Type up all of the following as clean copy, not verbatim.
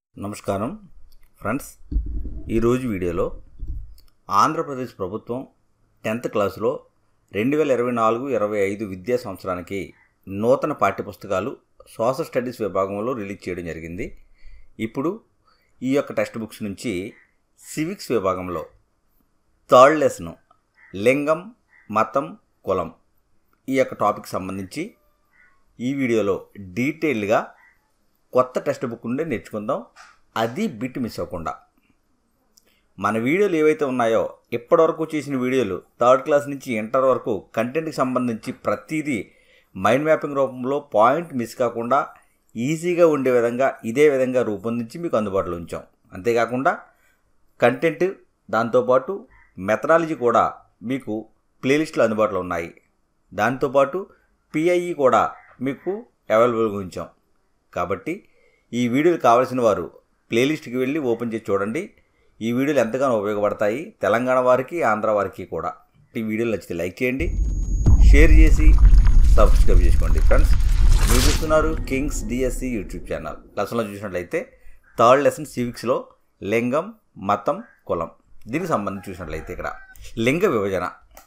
నమస్కారం ఫ్రెండ్స్, ఈరోజు వీడియోలో ఆంధ్రప్రదేశ్ ప్రభుత్వం 10th క్లాసులో 2024-25 విద్యా సంవత్సరానికి నూతన పాఠ్యపుస్తకాలు సోషల్ స్టడీస్ విభాగంలో రిలీజ్ చేయడం జరిగింది. ఇప్పుడు ఈ యొక్క టెక్స్ట్ బుక్స్ నుంచి సివిక్స్ విభాగంలో 3rd లెసన్ లింగం, మతం, కులం ఈ యొక్క టాపిక్ సంబంధించి ఈ వీడియోలో డీటెయిల్గా కొత్త టెక్స్ట్ బుక్ నుండి నేర్చుకుందాం. అది బిట్ మిస్ అవ్వకుండా. మన వీడియోలు ఏవైతే ఉన్నాయో ఇప్పటివరకు చేసిన వీడియోలు 3rd క్లాస్ నుంచి ఇంటర్ వరకు కంటెంట్కి సంబంధించి ప్రతిదీ మైండ్ మ్యాపింగ్ రూపంలో పాయింట్ మిస్ కాకుండా ఈజీగా ఉండే విధంగా ఇదే విధంగా రూపొందించి మీకు అందుబాటులో ఉంచాం. అంతేకాకుండా కంటెంట్ దాంతోపాటు మెథడాలజీ కూడా మీకు ప్లేలిస్టులు అందుబాటులో ఉన్నాయి. దాంతోపాటు పిఐఈ కూడా మీకు అవైలబుల్గా ఉంచాం. కాబట్టి ఈ వీడియోలు కావాల్సిన వారు ప్లేలిస్ట్కి వెళ్ళి ఓపెన్ చేసి చూడండి. ఈ వీడియోలు ఎంతగానో ఉపయోగపడతాయి తెలంగాణ వారికి, ఆంధ్ర వారికి కూడా. ఈ వీడియోలు నచ్చితే లైక్ చేయండి, షేర్ చేసి సబ్స్క్రైబ్ చేసుకోండి. ఫ్రెండ్స్, మీరు చూస్తున్నారు కింగ్స్ డిఎస్సి యూట్యూబ్ ఛానల్. లెసన్లో చూసినట్లయితే 3rd లెసన్ సివిక్స్లో లింగం, మతం, కులం దీనికి సంబంధించి చూసినట్లయితే ఇక్కడ లింగ విభజన,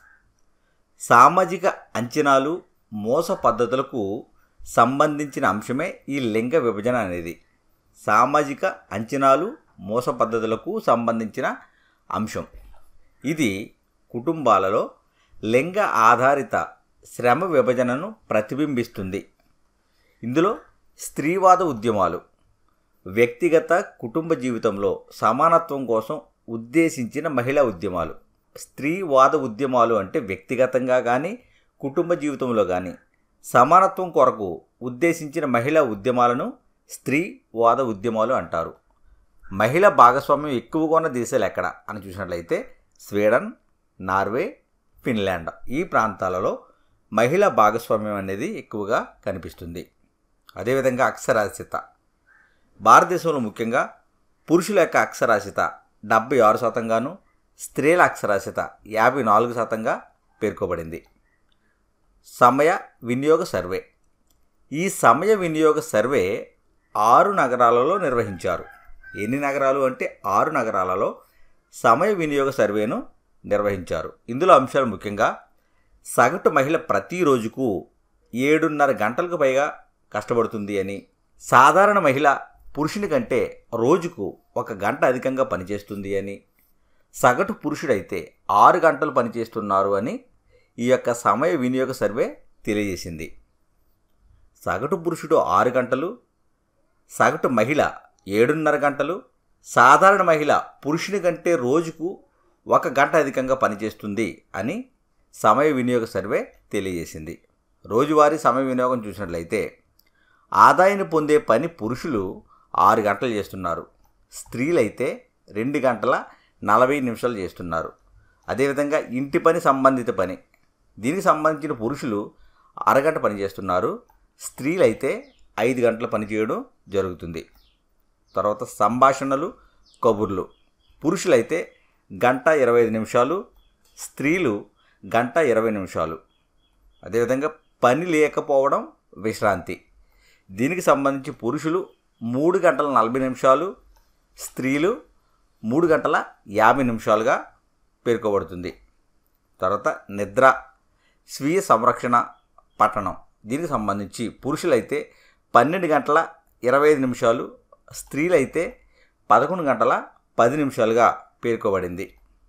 సామాజిక అంచనాలు, మోస పద్ధతులకు సంబంధించిన అంశమే ఈ లింగ విభజన అనేది. సామాజిక అంచనాలు, మోస పద్ధతులకు సంబంధించిన అంశం. ఇది కుటుంబాలలో లింగ ఆధారిత శ్రమ విభజనను ప్రతిబింబిస్తుంది. ఇందులో స్త్రీవాద ఉద్యమాలు, వ్యక్తిగత కుటుంబ జీవితంలో సమానత్వం కోసం ఉద్దేశించిన మహిళా ఉద్యమాలు. స్త్రీవాద ఉద్యమాలు అంటే వ్యక్తిగతంగా కానీ కుటుంబ జీవితంలో కానీ సమానత్వం కొరకు ఉద్దేశించిన మహిళా ఉద్యమాలను స్త్రీవాద ఉద్యమాలు అంటారు. మహిళా భాగస్వామ్యం ఎక్కువగా ఉన్న దేశాలు ఎక్కడ అని చూసినట్లయితే స్వీడన్, నార్వే, ఫిన్లాండ్ ఈ ప్రాంతాలలో మహిళా భాగస్వామ్యం అనేది ఎక్కువగా కనిపిస్తుంది. అదేవిధంగా అక్షరాస్యత, భారతదేశంలో ముఖ్యంగా పురుషుల యొక్క అక్షరాస్యత 76%, స్త్రీల అక్షరాస్యత 54%గా పేర్కొబడింది. సమయ వినియోగ సర్వే, ఈ సమయ వినియోగ సర్వే 6 నగరాలలో నిర్వహించారు. ఎన్ని నగరాలు అంటే 6 నగరాలలో సమయ వినియోగ సర్వేను నిర్వహించారు. ఇందులో అంశాలు ముఖ్యంగా సగటు మహిళ ప్రతిరోజుకు 7.5 గంటలకు పైగా కష్టపడుతుంది అని, సాధారణ మహిళ పురుషుని కంటే రోజుకు 1 గంట అధికంగా పనిచేస్తుంది అని, సగటు పురుషుడైతే 6 గంటలు పనిచేస్తున్నారు అని ఈ యొక్క సమయ వినియోగ సర్వే తెలియజేసింది. సగటు పురుషుడు 6 గంటలు, సగటు మహిళ 7.5 గంటలు, సాధారణ మహిళ పురుషుని కంటే రోజుకు 1 గంట అధికంగా పనిచేస్తుంది అని సమయ వినియోగ సర్వే తెలియజేసింది. రోజువారీ సమయ వినియోగం చూసినట్లయితే ఆదాయాన్ని పొందే పని పురుషులు 6 గంటలు చేస్తున్నారు, స్త్రీలైతే 2 గంటల 40 నిమిషాలు చేస్తున్నారు. అదేవిధంగా ఇంటి పని సంబంధిత పని, దీనికి సంబంధించిన పురుషులు 1 గంట పనిచేస్తున్నారు, స్త్రీలైతే 5 గంటల పని చేయడం జరుగుతుంది. తర్వాత సంభాషణలు, కబుర్లు, పురుషులైతే 1:25 నిమిషాలు, స్త్రీలు 1:20 నిమిషాలు. అదేవిధంగా పని లేకపోవడం, విశ్రాంతి, దీనికి సంబంధించి పురుషులు 3 గంటల 40 నిమిషాలు, స్త్రీలు 3 గంటల 50 నిమిషాలుగా పేర్కొబడుతుంది. తర్వాత నిద్ర, స్వీయ సంరక్షణ, పఠనం, దీనికి సంబంధించి పురుషులైతే 12 గంటల 25 నిమిషాలు, స్త్రీలైతే 11 గంటల 10 నిమిషాలుగా పేర్కొబడింది.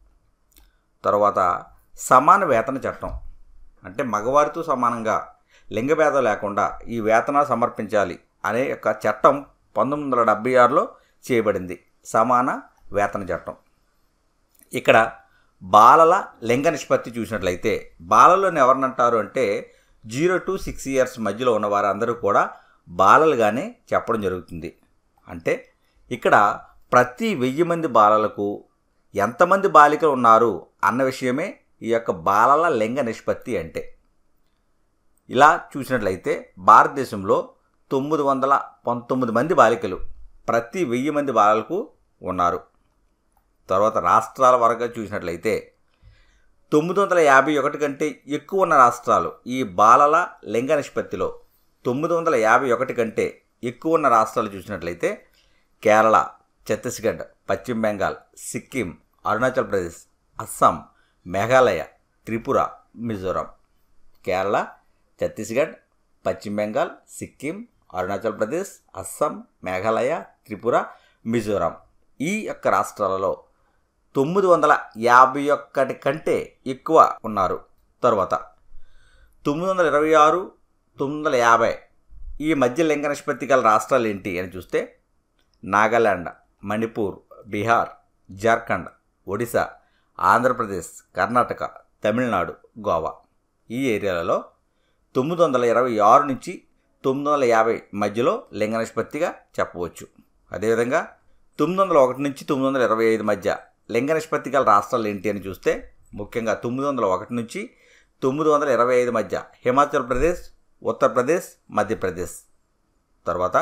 తర్వాత సమాన వేతన చట్టం, అంటే మగవారితో సమానంగా లింగభేదం లేకుండా ఈ వేతనాలు సమర్పించాలి అనే యొక్క చట్టం 1976లో చేయబడింది. సమాన వేతన చట్టం. ఇక్కడ బాలల లింగ నిష్పత్తి చూసినట్లయితే బాలలను ఎవరినంటారు అంటే 0 to 6 years మధ్యలో ఉన్న వారందరూ కూడా బాలలుగానే చెప్పడం జరుగుతుంది. అంటే ఇక్కడ ప్రతి 1000 మంది బాలలకు ఎంతమంది బాలికలు ఉన్నారు అన్న విషయమే ఈ యొక్క బాలల లింగ నిష్పత్తి అంటే. ఇలా చూసినట్లయితే భారతదేశంలో 919 మంది బాలికలు ప్రతి 1000 మంది బాలలకు ఉన్నారు. తర్వాత రాష్ట్రాల వరకు చూసినట్లయితే 951 కంటే ఎక్కువ ఉన్న రాష్ట్రాలు ఈ బాలల లింగ నిష్పత్తిలో 951 కంటే ఎక్కువ ఉన్న రాష్ట్రాలు చూసినట్లయితే కేరళ, ఛత్తీస్గఢ్, పశ్చిమ బెంగాల్, సిక్కిం, అరుణాచల్ ప్రదేశ్, అస్సాం, మేఘాలయ, త్రిపుర, మిజోరాం. కేరళ, ఛత్తీస్గఢ్, పశ్చిమ బెంగాల్, సిక్కిం, అరుణాచల్ ప్రదేశ్, అస్సాం, మేఘాలయ, త్రిపుర, మిజోరాం. ఈ యొక్క రాష్ట్రాలలో 951 కంటే ఎక్కువ ఉన్నారు. తర్వాత 926, 950 ఈ మధ్య లింగ నిష్పత్తి గల రాష్ట్రాలు ఏంటి అని చూస్తే నాగాలాండ్, మణిపూర్, బీహార్, జార్ఖండ్, ఒడిశా, ఆంధ్రప్రదేశ్, కర్ణాటక, తమిళనాడు, గోవా. ఈ ఏరియాలలో 926 నుంచి 950 మధ్యలో లింగ నిష్పత్తిగా చెప్పవచ్చు. అదేవిధంగా 901 నుంచి 925 మధ్య లింగ నిష్పత్తి గల రాష్ట్రాలు ఏంటి అని చూస్తే ముఖ్యంగా 901 నుంచి 925 మధ్య హిమాచల్ ప్రదేశ్, ఉత్తరప్రదేశ్, మధ్యప్రదేశ్. తర్వాత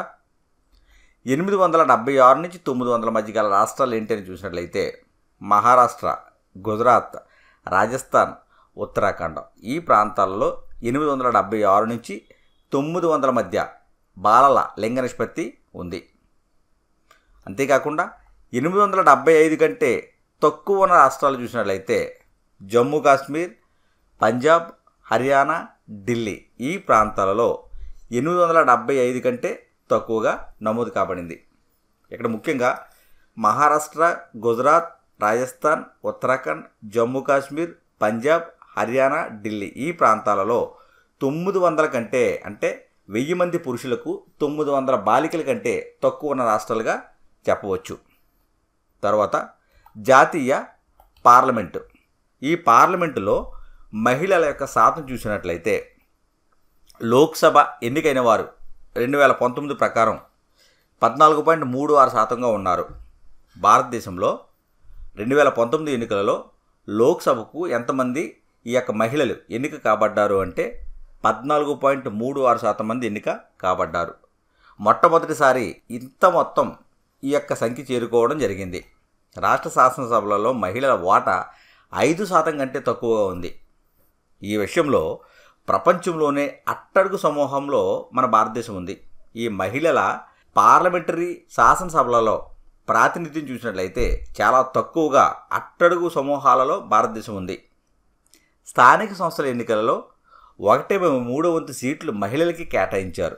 876 నుంచి 900 మధ్య గల రాష్ట్రాలు ఏంటి అని చూసినట్లయితే మహారాష్ట్ర, గుజరాత్, రాజస్థాన్, ఉత్తరాఖండ్. ఈ ప్రాంతాలలో 876 నుంచి 900 మధ్య బాలల లింగ నిష్పత్తి ఉంది. అంతేకాకుండా 875 కంటే తక్కువ ఉన్న రాష్ట్రాలు చూసినట్లయితే జమ్మూ కాశ్మీర్, పంజాబ్, హర్యానా, ఢిల్లీ. ఈ ప్రాంతాలలో 875 కంటే తక్కువగా నమోదు కాబడింది. ఇక్కడ ముఖ్యంగా మహారాష్ట్ర, గుజరాత్, రాజస్థాన్, ఉత్తరాఖండ్, జమ్మూ కాశ్మీర్, పంజాబ్, హర్యానా, ఢిల్లీ ఈ ప్రాంతాలలో 900 కంటే అంటే 1000 మంది పురుషులకు 900 బాలికల కంటే తక్కువ ఉన్న రాష్ట్రాలుగా చెప్పవచ్చు. తర్వాత జాతీయ పార్లమెంటు. ఈ పార్లమెంటులో మహిళల యొక్క శాతం చూసినట్లయితే లోక్సభ ఎన్నికైన వారు 2019 ప్రకారం 14.36% ఉన్నారు. భారతదేశంలో 2019 ఎన్నికలలో లోక్సభకు ఎంతమంది ఈ యొక్క మహిళలు ఎన్నిక కాబడ్డారు అంటే 14.36% మంది ఎన్నిక కాబడ్డారు. మొట్టమొదటిసారి ఇంత మొత్తం ఈ యొక్క సంఖ్య చేరుకోవడం జరిగింది. రాష్ట్ర శాసనసభలలో మహిళల వాటా 5% కంటే తక్కువగా ఉంది. ఈ విషయంలో ప్రపంచంలోనే అట్టడుగు సమూహంలో మన భారతదేశం ఉంది. ఈ మహిళల పార్లమెంటరీ శాసనసభలలో ప్రాతినిధ్యం చూసినట్లయితే చాలా తక్కువగా అట్టడుగు సమూహాలలో భారతదేశం ఉంది. స్థానిక సంస్థల ఎన్నికలలో 1/3 సీట్లు మహిళలకి కేటాయించారు.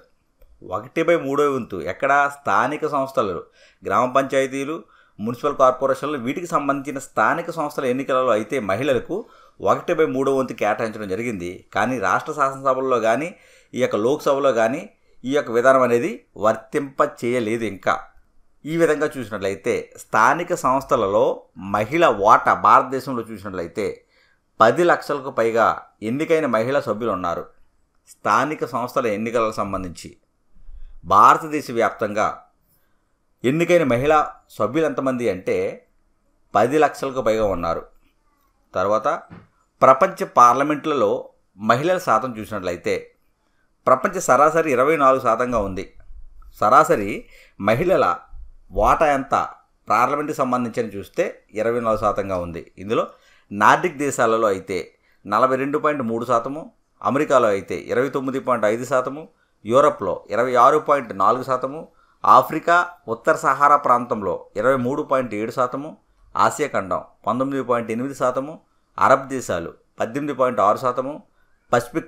1/3 ఎక్కడ? స్థానిక సంస్థలు, గ్రామ పంచాయతీలు, మున్సిపల్ కార్పొరేషన్లు వీటికి సంబంధించిన స్థానిక సంస్థల ఎన్నికలలో అయితే మహిళలకు 1/3 కేటాయించడం జరిగింది. కానీ రాష్ట్ర శాసనసభల్లో కానీ ఈ యొక్క లోక్సభలో కానీ ఈ యొక్క విధానం అనేది వర్తింప చేయలేదు ఇంకా. ఈ విధంగా చూసినట్లయితే స్థానిక సంస్థలలో మహిళ వాటా భారతదేశంలో చూసినట్లయితే 10 లక్షలకు పైగా ఎన్నికైన మహిళా సభ్యులు ఉన్నారు. స్థానిక సంస్థల ఎన్నికలకు సంబంధించి భారతదేశ వ్యాప్తంగా ఎన్నికైన మహిళా సభ్యులు ఎంతమంది అంటే 10 లక్షలకు పైగా ఉన్నారు. తర్వాత ప్రపంచ పార్లమెంట్లలో మహిళల శాతం చూసినట్లయితే ప్రపంచ సరాసరి 24%గా ఉంది. సరాసరి మహిళల వాటా ఎంత పార్లమెంటుకి సంబంధించి చూస్తే 24%గా ఉంది. ఇందులో నార్డిక్ దేశాలలో అయితే 42.3%, అమెరికాలో అయితే 29.5%, యూరప్లో 26.4%, ఆఫ్రికా ఉత్తర సహారా ప్రాంతంలో 23.7%, ఆసియా ఖండం 19.8%, అరబ్ దేశాలు 18.6%, పసిఫిక్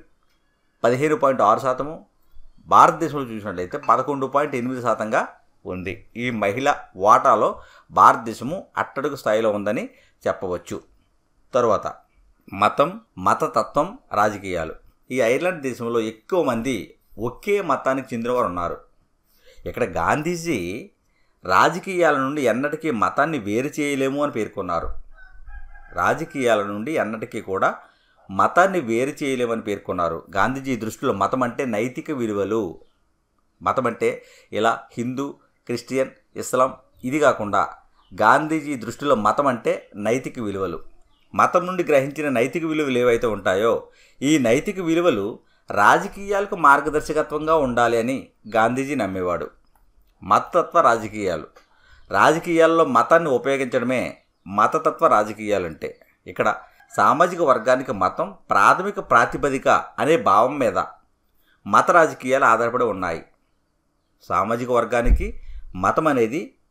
15.6%, భారతదేశంలో చూసినట్లయితే 11.8%గా ఉంది. ఈ మహిళ వాటాలో భారతదేశము అట్టడుగు స్థాయిలో ఉందని చెప్పవచ్చు. తరువాత మతం, మతతత్వం, రాజకీయాలు. ఈ ఐర్లాండ్ దేశంలో ఎక్కువ మంది ఒకే మతానికి చెందినవారు ఉన్నారు. ఇక్కడ గాంధీజీ రాజకీయాల నుండి ఎన్నటికీ మతాన్ని వేరు చేయలేము అని పేర్కొన్నారు. రాజకీయాల నుండి ఎన్నటికీ కూడా మతాన్ని వేరు చేయలేమని పేర్కొన్నారు. గాంధీజీ దృష్టిలో మతం అంటే నైతిక విలువలు. మతం అంటే ఇలా హిందూ, క్రిస్టియన్, ఇస్లాం ఇది కాకుండా గాంధీజీ దృష్టిలో మతం అంటే నైతిక విలువలు. మతం నుండి గ్రహించిన నైతిక విలువలు ఏవైతే ఉంటాయో ఈ నైతిక విలువలు రాజకీయాలకు మార్గదర్శకత్వంగా ఉండాలి అని గాంధీజీ నమ్మేవాడు. మతతత్వ రాజకీయాలు. రాజకీయాల్లో మతాన్ని ఉపయోగించడమే మతతత్వ రాజకీయాలు అంటే. ఇక్కడ సామాజిక వర్గానికి మతం ప్రాథమిక ప్రాతిపదిక అనే భావం మీద మత రాజకీయాలు ఆధారపడి ఉన్నాయి. సామాజిక వర్గానికి మతం అనేది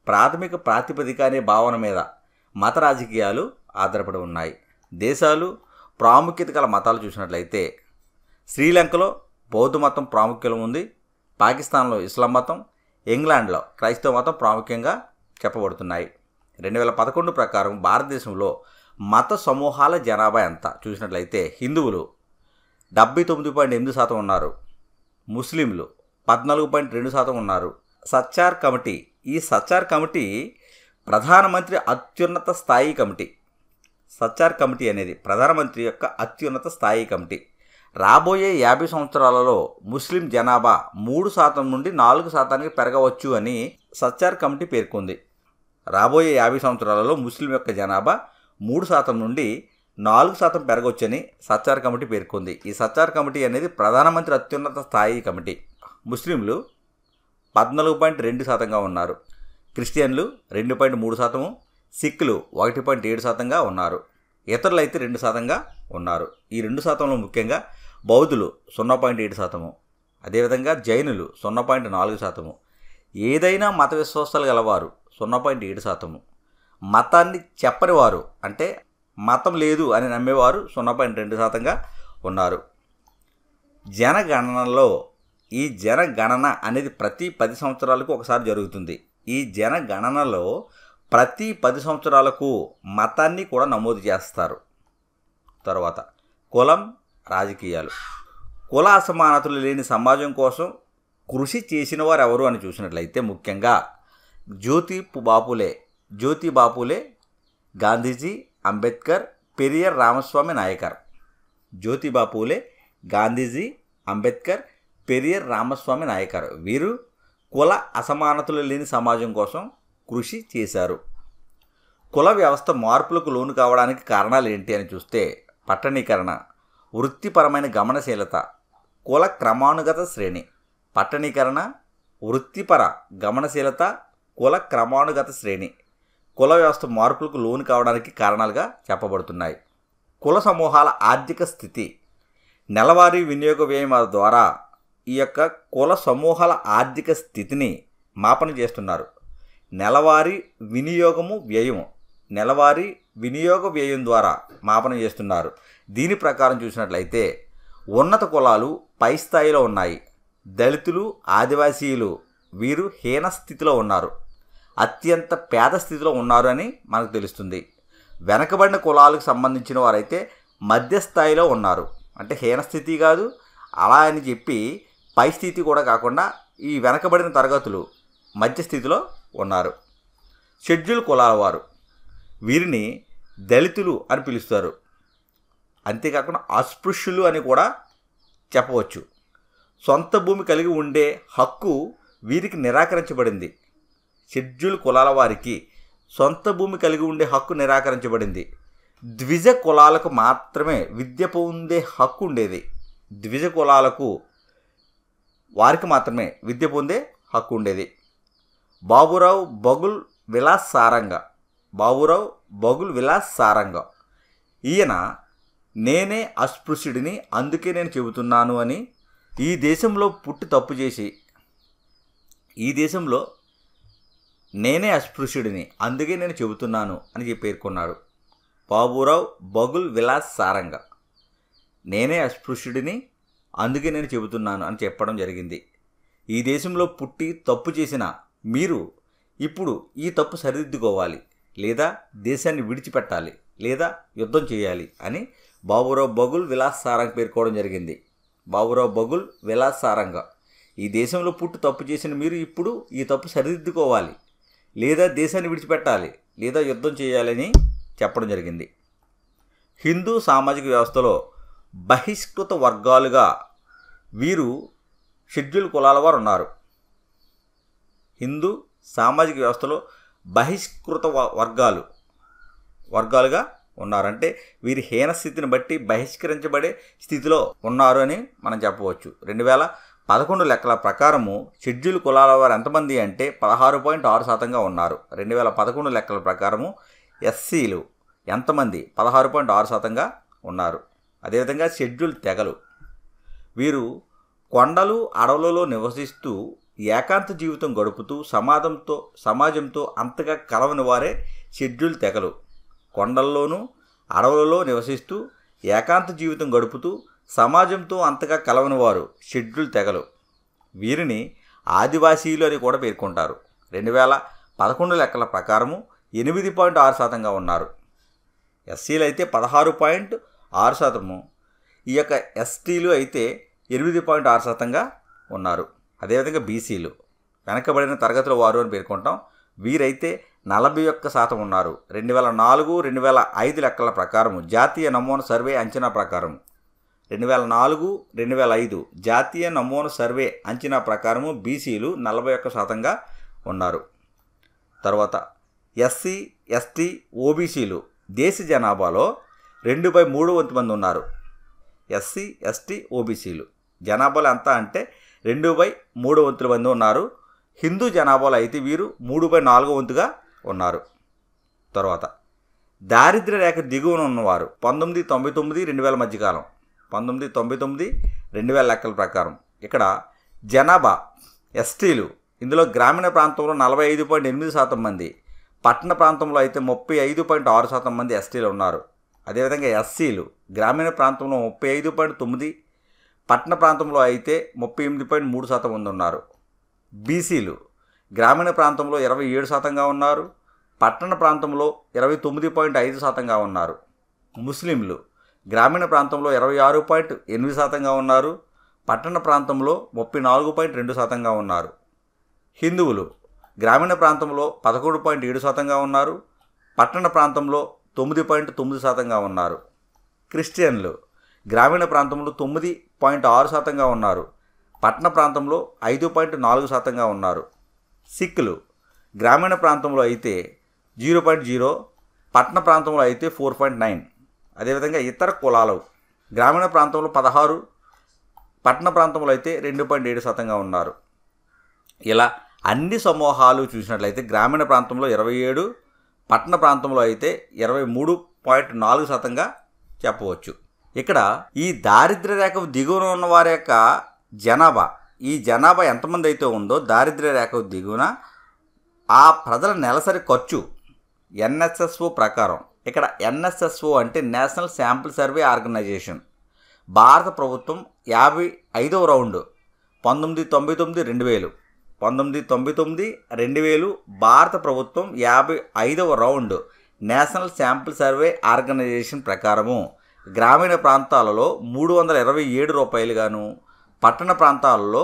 ప్రాథమిక ప్రాతిపదిక అనే భావన మీద మత రాజకీయాలు ఆధారపడి ఉన్నాయి. దేశాలు ప్రాముఖ్యత గల మతాలు చూసినట్లయితే శ్రీలంకలో బౌద్ధ మతం ప్రాముఖ్యం ఉంది, పాకిస్తాన్లో ఇస్లాం మతం, ఇంగ్లాండ్లో క్రైస్తవ మతం ప్రాముఖ్యంగా చెప్పబడుతున్నాయి. 2011 ప్రకారం భారతదేశంలో మత సమూహాల జనాభా ఎంత చూసినట్లయితే హిందువులు 79.8% ఉన్నారు, ముస్లింలు 14.2% ఉన్నారు. సచ్చార్ కమిటీ, ఈ సచ్చార్ కమిటీ ప్రధానమంత్రి అత్యున్నత స్థాయి కమిటీ. సచ్చార్ కమిటీ అనేది ప్రధానమంత్రి యొక్క అత్యున్నత స్థాయి కమిటీ. రాబోయే 50 సంవత్సరాలలో ముస్లిం జనాభా 3% నుండి 4% పెరగవచ్చు అని సచ్చార్ కమిటీ పేర్కొంది. రాబోయే 50 సంవత్సరాలలో ముస్లిం యొక్క జనాభా 3% నుండి 4% పెరగవచ్చని సచ్చార్ కమిటీ పేర్కొంది. ఈ సచ్చార్ కమిటీ అనేది ప్రధానమంత్రి అత్యున్నత స్థాయి కమిటీ. ముస్లింలు 14.2%గా ఉన్నారు, క్రిస్టియన్లు 2.3%, సిక్కులు 1.7%గా ఉన్నారు, ఇతరులైతే 2%గా ఉన్నారు. ఈ 2%లో ముఖ్యంగా బౌద్ధులు 0.7%, అదేవిధంగా జైనులు 0.4%, ఏదైనా మత విశ్వాసాలు గలవారు 0.7%, మతాన్ని చెప్పని వారు అంటే మతం లేదు అని నమ్మేవారు 0.2%గా ఉన్నారు. జనగణనలో ఈ జనగణన అనేది ప్రతి 10 సంవత్సరాలకు ఒకసారి జరుగుతుంది. ఈ జనగణనలో ప్రతి 10 సంవత్సరాలకు మతాన్ని కూడా నమోదు చేస్తారు. తర్వాత కులం, రాజకీయాలు. కుల అసమానతలు లేని సమాజం కోసం కృషి చేసిన వారు ఎవరు అని చూసినట్లయితే ముఖ్యంగా జ్యోతి బాపులే, గాంధీజీ, అంబేద్కర్, పెరియార్ రామస్వామి నాయకర్. జ్యోతి బాపులే, గాంధీజీ, అంబేద్కర్, పెరియార్ రామస్వామి నాయకర్ వీరు కుల అసమానతలు లేని సమాజం కోసం కృషి చేశారు. కుల వ్యవస్థ మార్పులకు లోను కావడానికి కారణాలు ఏంటి అని చూస్తే పట్టణీకరణ, వృత్తిపరమైన గమనశీలత, కుల క్రమానుగత శ్రేణి. పట్టణీకరణ, వృత్తిపర గమనశీలత, కుల క్రమానుగత శ్రేణి కుల వ్యవస్థ మార్పులకు లోను కావడానికి కారణాలుగా చెప్పబడుతున్నాయి. కుల సమూహాల ఆర్థిక స్థితి, నెలవారీ వినియోగ వ్యయం ద్వారా ఈ యొక్క కుల సమూహాల ఆర్థిక స్థితిని మాపన చేస్తున్నారు. నెలవారీ వినియోగ వ్యయం ద్వారా మాపన చేస్తున్నారు. దీని ప్రకారం చూసినట్లయితే ఉన్నత కులాలు పై స్థాయిలో ఉన్నాయి, దళితులు, ఆదివాసీలు వీరు హీన స్థితిలో ఉన్నారు, అత్యంత పేద స్థితిలో ఉన్నారు అని మనకు తెలుస్తుంది. వెనకబడిన కులాలకు సంబంధించిన వారైతే మధ్యస్థాయిలో ఉన్నారు, అంటే హీన స్థితి కాదు అలా అని చెప్పి పై స్థితి కూడా కాకుండా ఈ వెనకబడిన తరగతులు మధ్యస్థితిలో ఉన్నారు. షెడ్యూల్ కులాల వారు వీరిని దళితులు అని పిలుస్తారు, అంతేకాకుండా అస్పృశ్యులు అని కూడా చెప్పవచ్చు. సొంత భూమి కలిగి ఉండే హక్కు వీరికి నిరాకరించబడింది. షెడ్యూల్ కులాల వారికి సొంత భూమి కలిగి ఉండే హక్కు నిరాకరించబడింది. ద్విజ కులాలకు మాత్రమే విద్య పొందే హక్కు ఉండేది. ద్విజ కులాలకు వారికి మాత్రమే విద్య పొందే హక్కు ఉండేది. బాబురావు బగుల్ విలాస్ సారంగ ఈయన నేనే అస్పృశ్యుడిని అందుకే నేను చెబుతున్నాను అని ఈ దేశంలో పుట్టి తప్పు చేసి నేనే అస్పృశ్యుడిని అందుకే నేను చెబుతున్నాను అని చెప్పి పేర్కొన్నాడు. బాబురావు బగుల్ విలాస్ సారంగ నేనే అస్పృశ్యుడిని అందుకే నేను చెబుతున్నాను అని చెప్పడం జరిగింది. ఈ దేశంలో పుట్టి తప్పు చేసిన మీరు ఇప్పుడు ఈ తప్పు సరిదిద్దుకోవాలి, లేదా దేశాన్ని విడిచిపెట్టాలి, లేదా యుద్ధం చేయాలి అని బాబురావు బగుల్ విలాస్ సారంగ్ పేర్కోవడం జరిగింది. బాబురావు బగుల్ విలాస్ సారంగ ఈ దేశంలో పుట్టి తప్పు చేసిన మీరు ఇప్పుడు ఈ తప్పు సరిదిద్దుకోవాలి, లేదా దేశాన్ని విడిచిపెట్టాలి, లేదా యుద్ధం చేయాలని చెప్పడం జరిగింది. హిందూ సామాజిక వ్యవస్థలో బహిష్కృత వర్గాలుగా వీరు షెడ్యూల్ కులాల వారు ఉన్నారు. హిందూ సామాజిక వ్యవస్థలో బహిష్కృత వర్గాలుగా ఉన్నారంటే వీరి హీన స్థితిని బట్టి బహిష్కరించబడే స్థితిలో ఉన్నారు అని మనం చెప్పవచ్చు. 2011 లెక్కల ప్రకారము షెడ్యూల్ కులాల వారు ఎంతమంది అంటే 16.6%గా ఉన్నారు. 2011 లెక్కల ప్రకారము ఎస్సీలు ఎంతమంది 16.6%గా ఉన్నారు. అదేవిధంగా షెడ్యూల్ తెగలు వీరు కొండలు అడవులలో నివసిస్తూ ఏకాంత జీవితం గడుపుతూ సమాజంతో అంతగా కలవని వారే షెడ్యూల్ తెగలు. కొండల్లోనూ అడవులలో నివసిస్తూ ఏకాంత జీవితం గడుపుతూ సమాజంతో అంతగా కలవని వారు షెడ్యూల్ తెగలు. వీరిని ఆదివాసీలు అని కూడా పేర్కొంటారు. 2011 లెక్కల ప్రకారము 8.6% ఉన్నారు. ఎస్సీలు అయితే 16.6%, ఈ యొక్క ఎస్టీలు అయితే 8.6%గా ఉన్నారు. అదేవిధంగా బీసీలు వెనకబడిన తరగతుల వారు అని పేర్కొంటాం. వీరైతే 41% ఉన్నారు. 2004-2005 లెక్కల ప్రకారం జాతీయ నమూనా సర్వే అంచనా ప్రకారం 2004-2005 జాతీయ నమూనా సర్వే అంచనా ప్రకారము బీసీలు 41%గా ఉన్నారు. తర్వాత ఎస్సీ, ఎస్టీ, ఓబీసీలు దేశ జనాభాలో 2/3 మంది ఉన్నారు. ఎస్సీ, ఎస్టీ, ఓబీసీలు జనాభాలో ఎంత అంటే 2/3 మంది ఉన్నారు. హిందూ జనాభాలో అయితే వీరు 3/4 ఉన్నారు. తర్వాత దారిద్ర్య రేఖ దిగువన ఉన్నవారు 1999-2000 మధ్యకాలం, 1999-2000 లెక్కల ప్రకారం ఇక్కడ జనాభా ఎస్టీలు ఇందులో గ్రామీణ ప్రాంతంలో 45.8% మంది, పట్టణ ప్రాంతంలో అయితే 35.6% మంది ఎస్టీలు ఉన్నారు. అదేవిధంగా ఎస్సీలు గ్రామీణ ప్రాంతంలో 35.9, పట్టణ ప్రాంతంలో అయితే 38.3% మంది ఉన్నారు. బీసీలు గ్రామీణ ప్రాంతంలో 27%గా ఉన్నారు, పట్టణ ప్రాంతంలో 29.5%గా ఉన్నారు. ముస్లింలు గ్రామీణ ప్రాంతంలో 26.8%గా ఉన్నారు, పట్టణ ప్రాంతంలో 34.2%గా ఉన్నారు. హిందువులు గ్రామీణ ప్రాంతంలో 11.7%గా ఉన్నారు, పట్టణ ప్రాంతంలో 9.9%గా ఉన్నారు. క్రిస్టియన్లు గ్రామీణ ప్రాంతంలో 9.6%గా ఉన్నారు, పట్టణ ప్రాంతంలో 5.4%గా ఉన్నారు. సిక్కులు గ్రామీణ ప్రాంతంలో అయితే 0.0, పట్టణ ప్రాంతంలో అయితే 4.9. అదేవిధంగా ఇతర కులాలు గ్రామీణ ప్రాంతంలో 16, పట్టణ ప్రాంతంలో అయితే 2.7%గా ఉన్నారు. ఇలా అన్ని సమూహాలు చూసినట్లయితే గ్రామీణ ప్రాంతంలో 27, పట్టణ ప్రాంతంలో అయితే 23.4%గా చెప్పవచ్చు. ఇక్కడ ఈ దారిద్ర్య రేఖ దిగువన ఉన్న వారి యొక్క జనాభా, ఈ జనాభా ఎంతమంది అయితే ఉందో దారిద్ర్య రేఖ దిగువన ఆ ప్రజల నెలసరి ఖర్చు ఎన్ఎస్ఎస్ఓ ప్రకారం, ఇక్కడ ఎన్ఎస్ఎస్ఓ అంటే నేషనల్ శాంపుల్ సర్వే ఆర్గనైజేషన్, భారత ప్రభుత్వం 55వ రౌండ్ 1999-2000, 1999-2000 భారత ప్రభుత్వం 55వ round national sample survey organisation ప్రకారము గ్రామీణ ప్రాంతాలలో 327 రూపాయలుగాను, పట్టణ ప్రాంతాలలో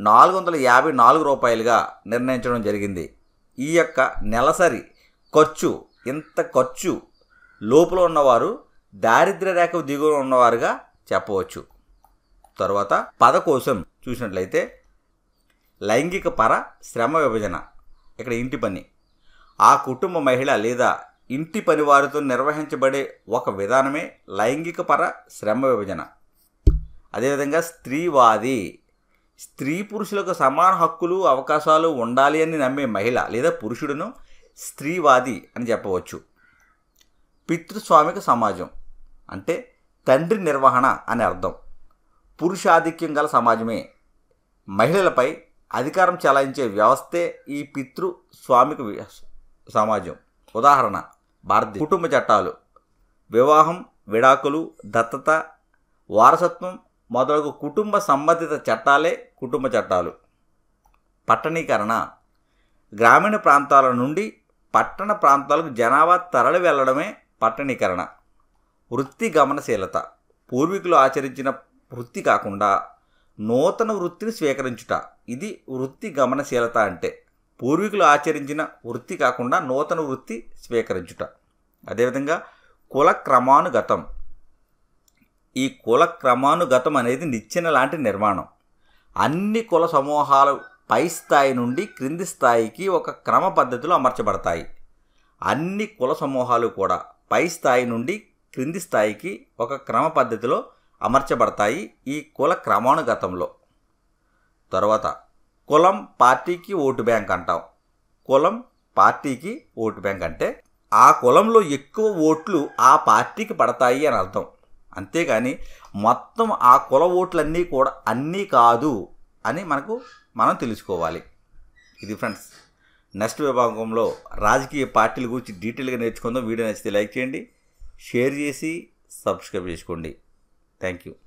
454 రూపాయలుగా నిర్ణయించడం జరిగింది. ఈ యొక్క నెలసరి ఖర్చు, ఇంత ఖర్చు లోపల ఉన్నవారు దారిద్ర్య రేఖ దిగువన ఉన్నవారుగా చెప్పవచ్చు. తర్వాత పద కోసం చూసినట్లయితే లైంగిక పర శ్రమ విభజన, ఇక్కడ ఇంటి పని, ఆ కుటుంబ మహిళ లేదా ఇంటి పని వారితో నిర్వహించబడే ఒక విధానమే లైంగిక పర శ్రమ విభజన. అదేవిధంగా స్త్రీవాది, స్త్రీ పురుషులకు సమాన హక్కులు అవకాశాలు ఉండాలి అని నమ్మే మహిళ లేదా పురుషుడును స్త్రీవాది అని చెప్పవచ్చు. పితృస్వామిక సమాజం అంటే తండ్రి నిర్వహణ అని అర్థం. పురుషాధిక్యం గల సమాజమే, మహిళలపై అధికారం చెలాయించే వ్యవస్థే ఈ పితృస్వామిక సమాజం. ఉదాహరణ భారతదేశ కుటుంబ చట్టాలు, వివాహం, విడాకులు, దత్తత, వారసత్వం మొదలగు కుటుంబ సంబంధిత చట్టాలే కుటుంబ చట్టాలు. పట్టణీకరణ, గ్రామీణ ప్రాంతాల నుండి పట్టణ ప్రాంతాలకు జనాభా తరలి వెళ్ళడమే పట్టణీకరణ. వృత్తి గమనశీలత, పూర్వీకులు ఆచరించిన వృత్తి కాకుండా నూతన వృత్తిని స్వీకరించుట, ఇది వృత్తి గమనశీలత అంటే పూర్వీకులు ఆచరించిన వృత్తి కాకుండా నూతన వృత్తి స్వీకరించుట. అదేవిధంగా కుల క్రమానుగతం, ఈ కుల క్రమానుగతం అనేది నిచ్చెన లాంటి నిర్మాణం. అన్ని కుల సమూహాలు పై స్థాయి నుండి క్రింది స్థాయికి ఒక క్రమ పద్ధతిలో అమర్చబడతాయి. అన్ని కుల సమూహాలు కూడా పై స్థాయి నుండి క్రింది స్థాయికి ఒక క్రమ పద్ధతిలో అమర్చబడతాయి ఈ కుల క్రమానుగతంలో. తర్వాత కులం పార్టీకి ఓటు బ్యాంక్ అంటాం. కులం పార్టీకి ఓటు బ్యాంక్ అంటే ఆ కులంలో ఎక్కువ ఓట్లు ఆ పార్టీకి పడతాయి అని అర్థం. అంతేగాని మొత్తం ఆ కుల ఓట్లన్నీ కూడా అన్నీ కాదు, అని మనం తెలుసుకోవాలి. ఇది ఫ్రెండ్స్. నెక్స్ట్ విభాగంలో రాజకీయ పార్టీల గురించి డీటెయిల్గా నేర్చుకుందాం. వీడియో నచ్చితే లైక్ చేయండి, షేర్ చేసి సబ్స్క్రైబ్ చేసుకోండి. Thank you.